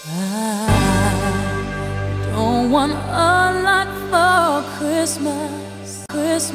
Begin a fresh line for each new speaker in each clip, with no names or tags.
I don't want a lot for Christmas.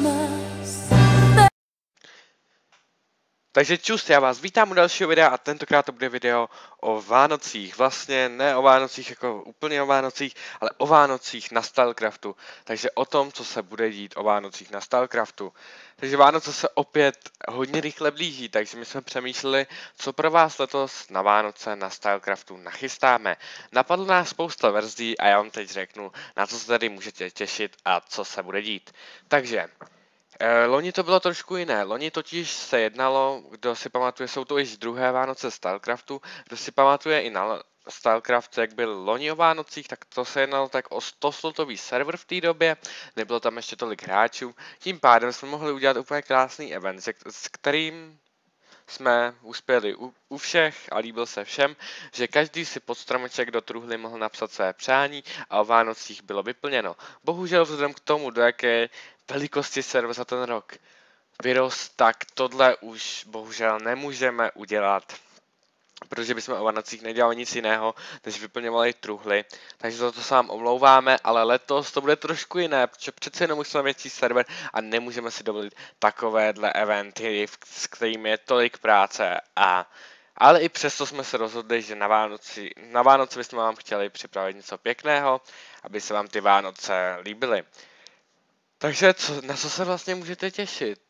Takže čus, já vás vítám u dalšího videa a tentokrát to bude video o Vánocích. Vlastně ne o Vánocích jako úplně o Vánocích, ale o Vánocích na Stylecraftu. Takže o tom, co se bude dít o Vánocích na Stylecraftu. Takže Vánoce se opět hodně rychle blíží, takže my jsme přemýšleli, co pro vás letos na Vánoce na Stylecraftu nachystáme. Napadlo nás spousta verzí a já vám teď řeknu, na co se tady můžete těšit a co se bude dít. Takže loni to bylo trošku jiné. Loni totiž se jednalo, kdo si pamatuje, jsou to již druhé Vánoce Stylecraftu, kdo si pamatuje i na Stylecraft, jak byl loni o Vánocích, tak to se jednalo tak o 100-slotový server v té době, nebylo tam ještě tolik hráčů, tím pádem jsme mohli udělat úplně krásný event, s kterým jsme uspěli u všech a líbil se všem, že každý si pod stromeček do truhly mohl napsat své přání a o Vánocích bylo vyplněno. Bohužel vzhledem k tomu, do jaké velikosti server za ten rok vyrost, tak tohle už bohužel nemůžeme udělat, protože bychom o Vánocích nedělali nic jiného, než vyplňovali truhly. Takže za to se vám omlouváme, ale letos to bude trošku jiné, protože přece jenom už jsme větší server a nemůžeme si dovolit takovéhle eventy, s kterými je tolik práce ale i přesto jsme se rozhodli, že na Vánoce bychom vám chtěli připravit něco pěkného, aby se vám ty Vánoce líbily. Takže na co se vlastně můžete těšit?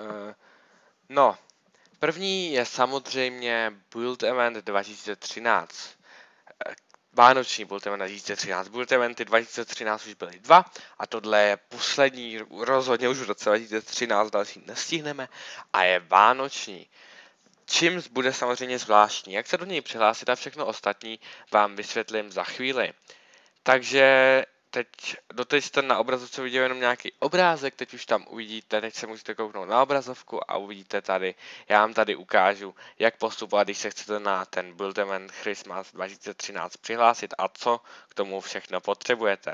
No, první je samozřejmě Build Event 2013. Vánoční Build Event 2013. Build Eventy 2013 už byly 2 a tohle je poslední, rozhodně už v roce 2013 další nestihneme a je vánoční. Čímž bude samozřejmě zvláštní. Jak se do něj přihlásit a všechno ostatní vám vysvětlím za chvíli. Takže doteď jste na obrazovce viděli jenom nějaký obrázek, teď už tam uvidíte, teď se můžete kouknout na obrazovku a uvidíte tady, já vám tady ukážu, jak postupovat, když se chcete na ten Build Event Christmas 2013 přihlásit a co k tomu všechno potřebujete.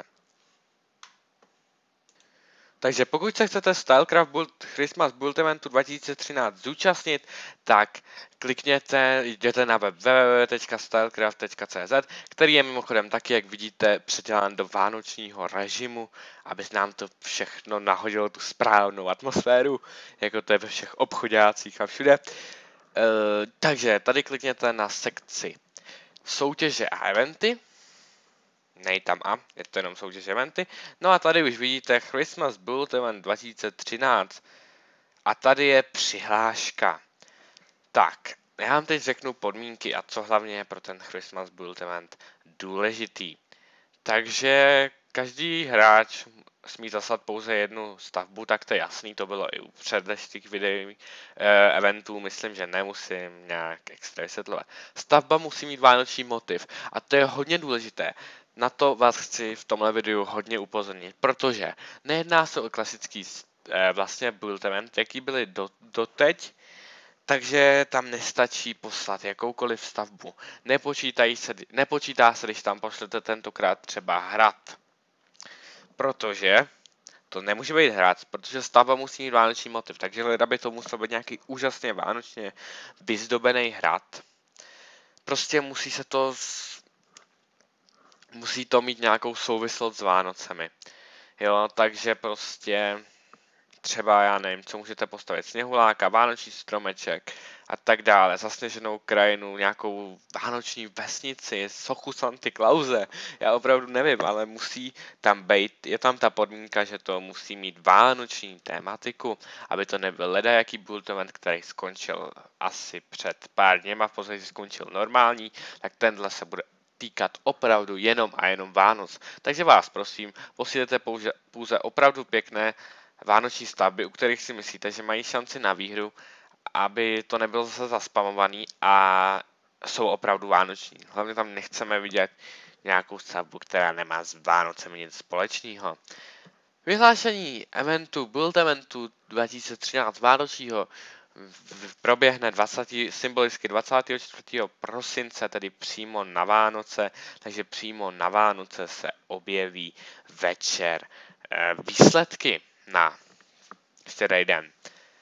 Takže pokud se chcete Stylecraft Christmas Build Eventu 2013 zúčastnit, tak klikněte, jděte na web www.stylecraft.cz, který je mimochodem taky, jak vidíte, předělán do vánočního režimu, aby nám to všechno nahodilo tu správnou atmosféru, jako to je ve všech obchodácích a všude. Takže tady klikněte na sekci soutěže a eventy. Nej tam a, je to jenom soutěž eventy. No a tady už vidíte Christmas Build Event 2013. A tady je přihláška. Tak, já vám teď řeknu podmínky a co hlavně je pro ten Christmas Build Event důležitý. Takže každý hráč smí zaslat pouze jednu stavbu, tak to je jasný, to bylo i u předešlých videí eventů, myslím, že nemusím nějak extra vysvětlovat. Stavba musí mít vánoční motiv a to je hodně důležité. Na to vás chci v tomhle videu hodně upozornit, protože nejedná se o klasický vlastně build event, jaký byly doteď, takže tam nestačí poslat jakoukoliv stavbu. Nepočítá se, když tam pošlete tentokrát třeba hrad. Protože to nemůže být hrad, protože stavba musí mít vánoční motiv, takže leda by to musel být nějaký úžasně vánočně vyzdobený hrad. Prostě musí to mít nějakou souvislost s Vánocemi. Jo, takže prostě třeba, já nevím, co můžete postavit, sněhuláka, vánoční stromeček a tak dále, zasněženou krajinu, nějakou vánoční vesnici, sochu Santy Klause, já opravdu nevím, ale musí tam být, je tam ta podmínka, že to musí mít vánoční tématiku, aby to nebyl ledajaký build event, který skončil asi před pár dněma, v podstatě skončil normální, tak tenhle se bude týkat opravdu jenom a jenom Vánoc. Takže vás prosím, posílete pouze opravdu pěkné vánoční stavby, u kterých si myslíte, že mají šanci na výhru, aby to nebylo zase zaspamovaný a jsou opravdu vánoční. Hlavně tam nechceme vidět nějakou stavbu, která nemá s Vánocemi nic společného. Vyhlášení Build Eventu 2013 vánočního proběhne symbolicky 24. prosince, tedy přímo na Vánoce, takže přímo na Vánoce se objeví večer výsledky na štědrý den.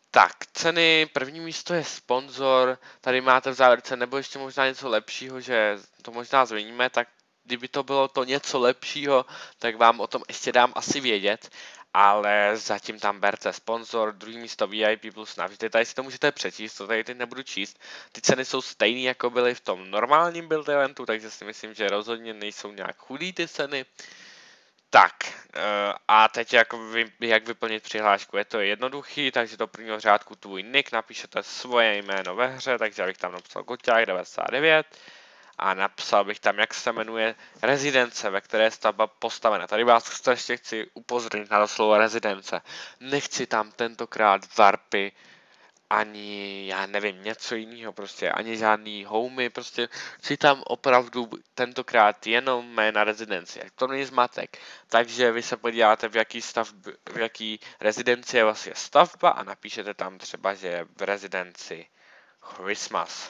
Tak, ceny, první místo je sponzor, tady máte v závěrce, nebo ještě možná něco lepšího, že to možná změníme, tak kdyby to bylo to něco lepšího, tak vám o tom ještě dám asi vědět, ale zatím tam berte sponzor, druhý místo VIP plus navždy, tady si to můžete přečíst, to tady teď nebudu číst, ty ceny jsou stejné, jako byly v tom normálním build eventu, takže si myslím, že rozhodně nejsou nějak chudý ty ceny. Tak, a teď jak vyplnit přihlášku, je to jednoduchý, takže do prvního řádku tvůj nick, napíšete svoje jméno ve hře, takže bych tam napsal Goťák 99 a napsal bych tam, jak se jmenuje rezidence, ve které je stavba postavena. Tady vás strašně chci upozornit na to slovo rezidence. Nechci tam tentokrát warpy, ani, já nevím, něco jiného, prostě ani žádný homey, prostě chci tam opravdu tentokrát jenom jména rezidenci, to není zmatek. Takže vy se podíváte, v jaký rezidenci je vlastně stavba a napíšete tam třeba, že je v rezidenci Christmas.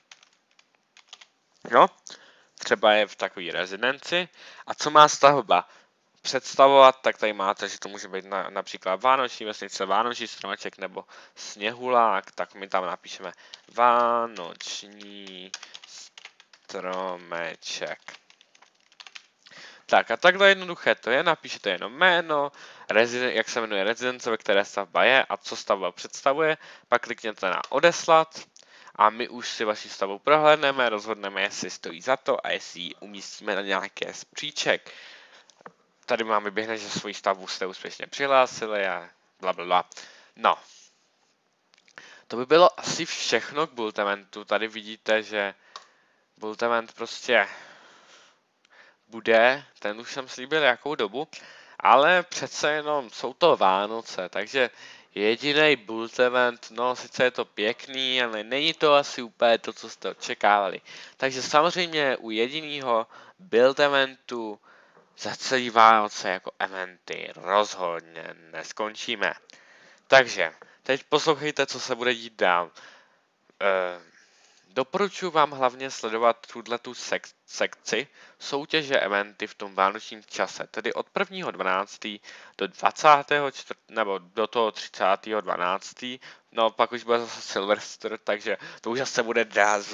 No, třeba je v takové rezidenci. A co má stavba představovat, tak tady máte, že to může být například vánoční vesnice, vánoční stromeček nebo sněhulák, tak my tam napíšeme vánoční stromeček. Tak a takhle jednoduché to je, napíšete jenom jméno, jak se jmenuje rezidence, ve které stavba je a co stavba představuje, pak klikněte na odeslat a my už si vaši stavbu prohlédneme, rozhodneme, jestli stojí za to a jestli ji umístíme na nějaké z příček. Tady mám vyběhne, že svoji stavbu jste úspěšně přihlásili a blablabla. No. To by bylo asi všechno k build eventu. Tady vidíte, že build event prostě bude, ten už jsem slíbil jakou dobu, ale přece jenom jsou to Vánoce, takže jediný build event, no sice je to pěkný, ale není to asi úplně to, co jste očekávali. Takže samozřejmě u jediného build eventu za celý Vánoce jako eventy rozhodně neskončíme. Takže, teď poslouchejte, co se bude dít dál. Doporučuji vám hlavně sledovat tu sekci soutěže eventy v tom vánočním čase, tedy od 1.12. do 24. nebo do toho 30.12. No pak už bude zase Silvester, takže to už zase bude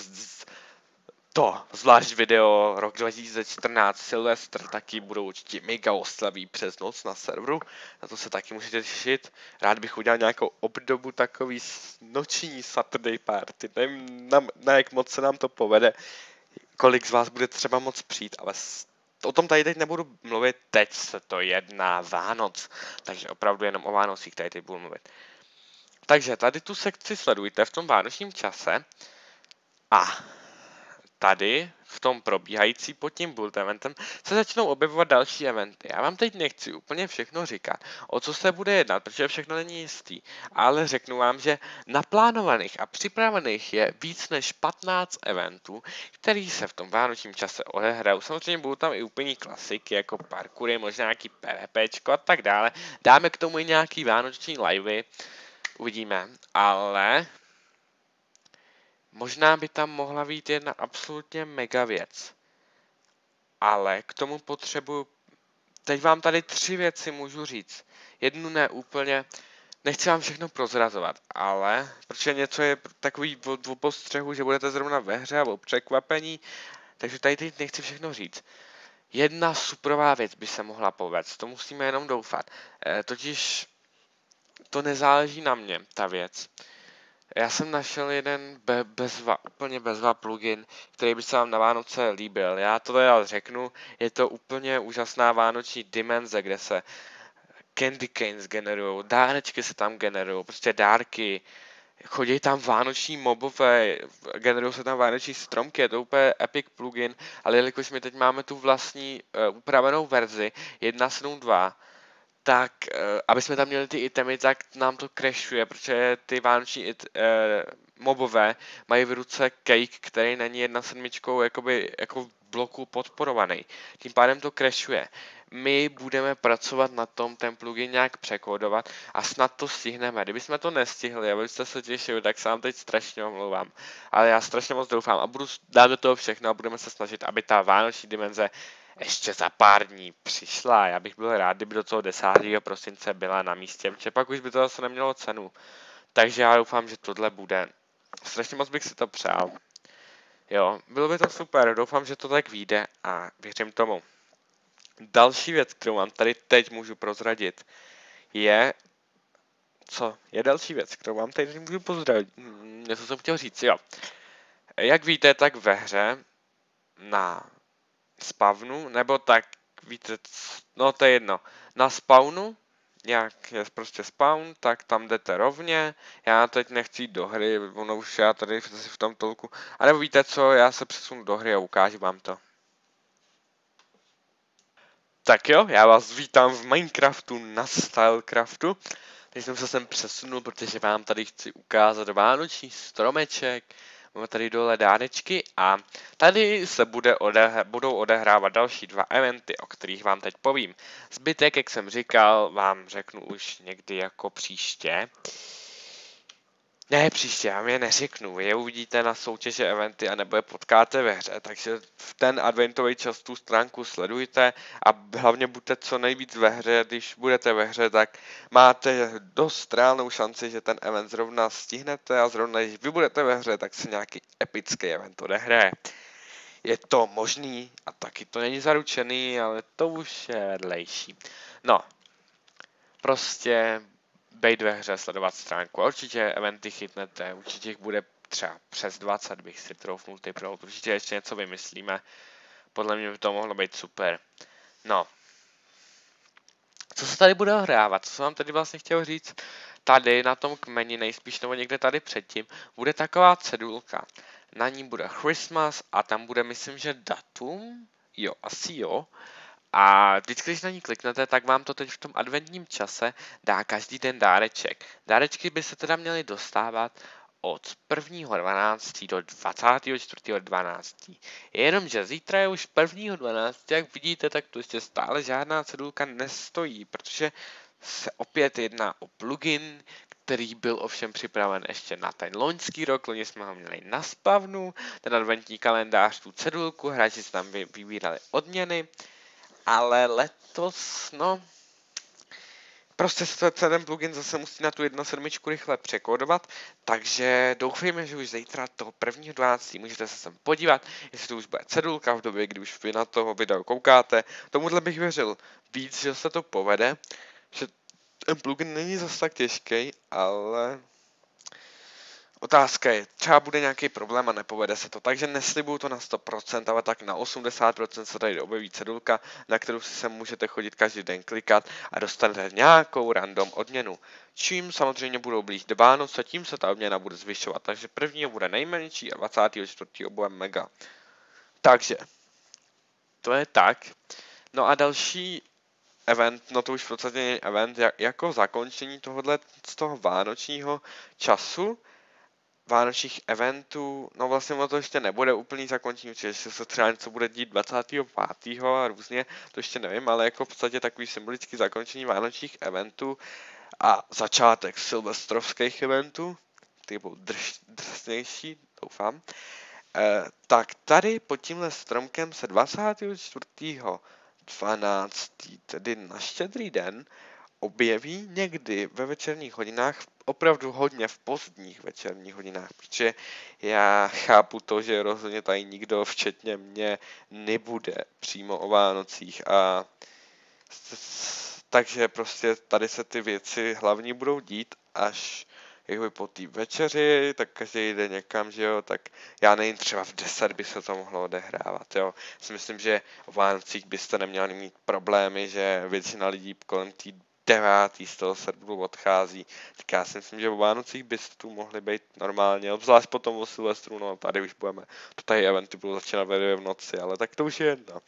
to, zvlášť video rok 2014 Silvestr, taky budou určitě mega oslaví přes noc na serveru, na to se taky můžete těšit. Rád bych udělal nějakou obdobu takový noční Saturday party, nevím na jak moc se nám to povede, kolik z vás bude třeba moc přijít, ale o tom tady teď nebudu mluvit, teď se to jedná Vánoc, takže opravdu jenom o Vánocích tady teď budu mluvit. Takže tady tu sekci sledujte v tom vánočním čase a tady, v tom probíhající pod tím build eventem, se začnou objevovat další eventy. Já vám teď nechci úplně všechno říkat, o co se bude jednat, protože všechno není jistý, ale řeknu vám, že naplánovaných a připravených je víc než 15 eventů, který se v tom vánočním čase odehrajou. Samozřejmě budou tam i úplně klasiky, jako parkoury, možná nějaký PvPčko a tak dále. Dáme k tomu i nějaký vánoční livey, uvidíme, ale možná by tam mohla být jedna absolutně mega věc. Ale k tomu potřebuju... Teď vám tady 3 věci můžu říct. Jednu ne úplně... Nechci vám všechno prozrazovat, ale... Protože něco je takový v postřehu, že budete zrovna ve hře a o překvapení. Takže tady teď nechci všechno říct. Jedna superová věc by se mohla povést. To musíme jenom doufat. Totiž... To nezáleží na mě, ta věc. Já jsem našel jeden úplně bezva plugin, který by se vám na Vánoce líbil. Já to teda řeknu, je to úplně úžasná vánoční dimenze, kde se candy canes generují, dárečky se tam generují, prostě dárky, chodí tam vánoční mobové, generují se tam vánoční stromky, je to úplně epic plugin, ale jelikož my teď máme tu vlastní upravenou verzi 1.7.2, tak, aby jsme tam měli ty itemy, tak nám to crashuje, protože ty vánoční mobové mají v ruce cake, který není 1.7 jako v bloku podporovaný. Tím pádem to crashuje. My budeme pracovat na tom, ten plugin nějak překódovat a snad to stihneme. Kdybychom to nestihli, abyste se těšili, tak se vám teď strašně omlouvám. Ale já strašně moc doufám a budu dát do toho všechno a budeme se snažit, aby ta vánoční dimenze ještě za pár dní přišla. Já bych byl rád, kdyby do toho 10. prosince byla na místě, protože pak už by to zase nemělo cenu. Takže já doufám, že tohle bude. Strašně moc bych si to přál. Jo, bylo by to super, doufám, že to tak vyjde a věřím tomu. Další věc, kterou vám tady teď můžu prozradit, je... Co? Je další věc, kterou vám tady můžu prozradit. Něco jsem chtěl říct, jo. Jak víte, tak ve hře na spawnu, nebo tak víte, no to je jedno, na spawnu, jak je prostě spawn, tak tam jdete rovně, já teď nechci jít do hry, ono už já tady v tom tolku, a nebo víte co, já se přesunu do hry a ukážu vám to. Tak jo, já vás vítám v Minecraftu na Stylecraftu. Teď jsem se sem přesunul, protože vám tady chci ukázat vánoční stromeček. Máme tady dole dárečky a tady se budou odehrávat další 2 eventy, o kterých vám teď povím. Zbytek, jak jsem říkal, vám řeknu už někdy jako příště. Ne, příště, já mi je neřeknu, vy je uvidíte na soutěže eventy a nebo je potkáte ve hře, takže v ten adventový čas tu stránku sledujte a hlavně buďte co nejvíc ve hře, když budete ve hře, tak máte dost reálnou šanci, že ten event zrovna stihnete a zrovna když vy budete ve hře, tak se nějaký epický event odehraje. Je to možný a taky to není zaručený, ale to už je vedlejší. No, prostě bejt ve hře, sledovat stránku. A určitě eventy chytnete, určitě jich bude třeba přes 20, bych si troufnul typnout. Určitě ještě něco vymyslíme. Podle mě by to mohlo být super. No. Co se tady bude ohrávat? Co jsem vám tady vlastně chtěl říct? Tady na tom kmeni, nejspíš nebo někde tady předtím, bude taková cedulka. Na ní bude Christmas a tam bude, myslím, že datum. Jo, asi jo. A vždycky, když na ní kliknete, tak vám to teď v tom adventním čase dá každý den dáreček. Dárečky by se teda měly dostávat od 1.12. do 24.12. Jenomže zítra je už 1.12. Jak vidíte, tak tu ještě stále žádná cedulka nestojí, protože se opět jedná o plugin, který byl ovšem připraven ještě na ten loňský rok, loni jsme ho měli na spavnu, ten adventní kalendář, tu cedulku, hráči si tam vybírali odměny. Ale letos, no, prostě se ten plugin zase musí na tu 1.7 rychle překódovat, takže doufejme, že už zítra toho 1.12. můžete se sem podívat, jestli to už bude cedulka v době, kdy už vy na toho video koukáte. Tomuhle bych věřil víc, že se to povede, že ten plugin není zase tak těžký, ale... Otázka je, třeba bude nějaký problém a nepovede se to, takže neslibuju to na 100%, ale tak na 80% se tady objeví cedulka, na kterou si sem můžete chodit každý den klikat a dostanete nějakou random odměnu. Čím samozřejmě budou blíž Vánoce, tím se ta odměna bude zvyšovat, takže první bude nejmenší a 24. bude mega. Takže, to je tak. No a další event, no to už v podstatě je event jako zakončení tohohle z toho vánočního času, vánočních eventů, no vlastně ono to ještě nebude úplný zakončení, že se třeba něco bude dít 25. a různě, to ještě nevím, ale jako v podstatě takový symbolický zakončení vánočních eventů a začátek silvestrovských eventů, ty budou drsnější, doufám. Tak tady pod tímhle stromkem se 24.12., tedy na Štědrý den, objeví někdy ve večerních hodinách, opravdu hodně v pozdních večerních hodinách, protože já chápu to, že rozhodně tady nikdo, včetně mě, nebude přímo o Vánocích a takže prostě tady se ty věci hlavní budou dít až jakoby po té večeři, tak každý jde někam, že jo, tak já nevím, třeba v 10 by se to mohlo odehrávat, jo. Si myslím, že o Vánocích byste neměli mít problémy, že většina lidí kolem té 9. z toho serveru odchází. Tak já si myslím, že o Vánocích byste tu mohli být normálně, obzvlášť potom o Silvestru, no tady už budeme, to tady eventy budou začínat v noci, ale tak to už je jedno.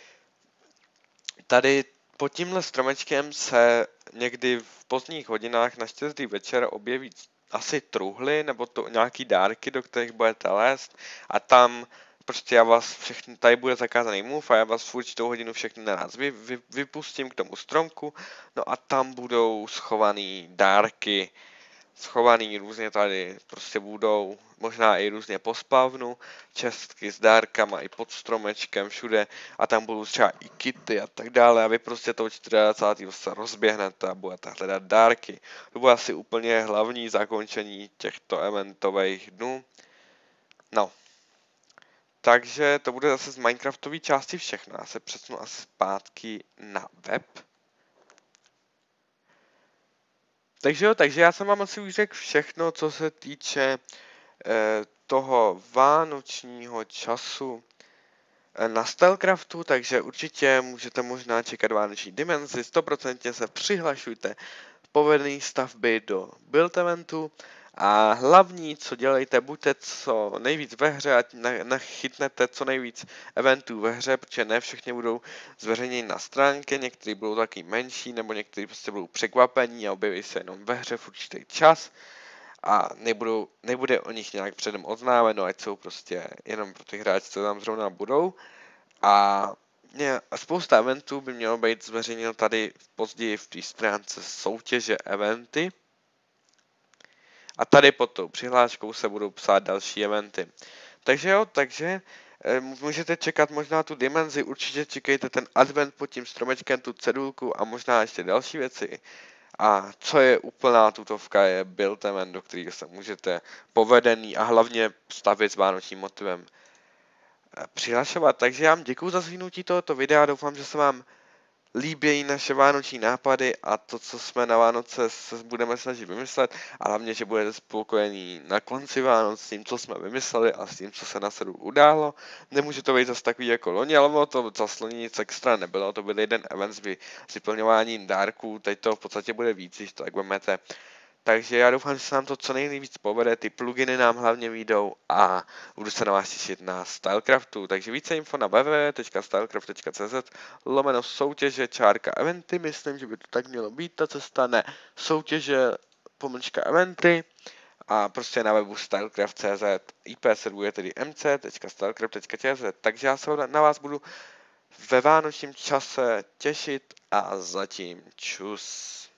Tady pod tímhle stromečkem se někdy v pozdních hodinách na Štědrý večer objeví asi truhly nebo to nějaký dárky, do kterých budete lézt a tam prostě já vás všechny, tady bude zakázaný move a já vás v určitou hodinu všechny naraz vypustím k tomu stromku, no a tam budou schovaný dárky schovaný různě tady, prostě budou, možná i různě po spavnu, čestky s dárkama i pod stromečkem všude a tam budou třeba i kity a tak dále a vy prostě toho 24. se rozběhnete a budete hledat dárky. To bude asi úplně hlavní zakončení těchto eventových dnů. No. Takže to bude zase z Minecraftové části všechno. Já se přesunu asi zpátky na web. Takže já jsem vám asi už řekl všechno, co se týče toho vánočního času na Stylecraftu, takže určitě můžete možná čekat vánoční dimenzi, 100% se přihlašujte povedené stavby do build eventu a hlavní, co dělejte, buďte co nejvíc ve hře, ať nachytnete co nejvíc eventů ve hře, protože ne všechny budou zveřejněny na stránce, některý budou taky menší, nebo některý prostě budou překvapení a objeví se jenom ve hře v určitý čas a nebude o nich nějak předem oznámeno, ať jsou prostě jenom pro ty hráče, co tam zrovna budou. A spousta eventů by mělo být zveřejněno tady později v té stránce soutěže eventy. A tady pod tou přihláškou se budou psát další eventy. Takže můžete čekat možná tu dimenzi, určitě čekejte ten advent pod tím stromečkem, tu cedulku a možná ještě další věci. A co je úplná tutovka, je build event, do kterého se můžete povedený a hlavně stavět s vánočním motivem přihlašovat. Takže já vám děkuju za zhlídnutí tohoto videa, doufám, že se vám líbí naše vánoční nápady a to, co jsme na Vánoce se budeme snažit vymyslet a hlavně, že budete spokojení na konci Vánoc s tím, co jsme vymysleli a s tím, co se na sedu událo. Nemůže to být zase takový jako loni, ale to zase loni nic extra nebylo, to byl jeden event s vyplňováním dárků, teď to v podstatě bude víc, když to tak budeme. Takže já doufám, že se nám to co nejvíc povede, ty pluginy nám hlavně vyjdou a budu se na vás těšit na Stylecraftu. Takže více info na www.stylecraft.cz/soutěže _eventy, myslím, že by to tak mělo být, ta cesta ne soutěže _eventy a prostě na webu stylecraft.cz, IP server je tedy mc.stylecraft.cz, takže já se na vás budu ve vánočním čase těšit a zatím čus.